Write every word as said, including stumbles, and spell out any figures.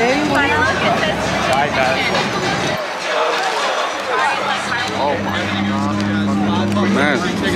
Baby, what? Bye, guys. Oh my God. Man.